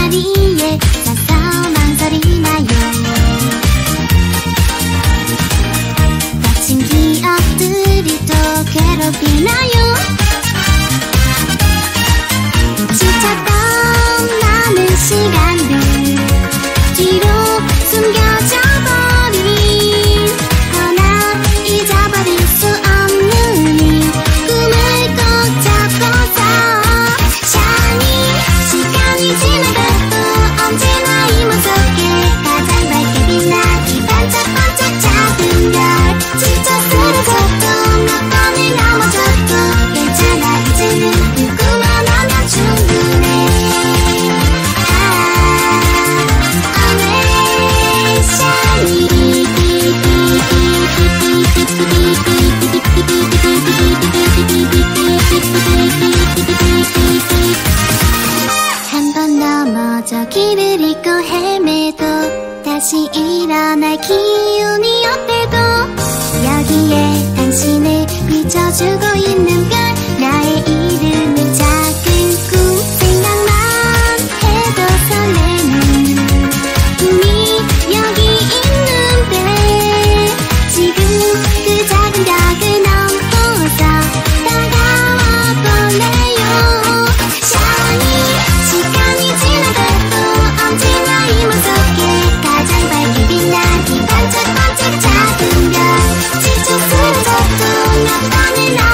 자리에 서서 망설이나요. 다친 기억들이 또 괴롭히나요. 지쳤던 많은 시간들 뒤로 숨겨져 버린 하나 잊어버릴 수 없는 이 꿈을 꼭 잡고서 샤니 시간이 지나가도 언제나 이 몸 속에 가장 밝게 빛나기 반짝반짝 작은 별 지쳐 쓰러져도 몇 번을 넘어져도 괜찮아 이제는 누구만 하면 충분해. 한 번 넘어져 길을 잃고 헤매도 다시 일어날 기운이 없대도 여기에 당신을 비춰주고 있는 별 나의 이름은 작은 꿈 생각만 해도 설레는 꿈이 여기 있는데 지금 그 작은 벽을 넘고서 다가와 볼래요. 샤니 시간이 지나가도 언제나 이 몸 속에 가장 밝게 빛나기 반짝반짝 작은 별 지쳐 쓰러져도 몇 번을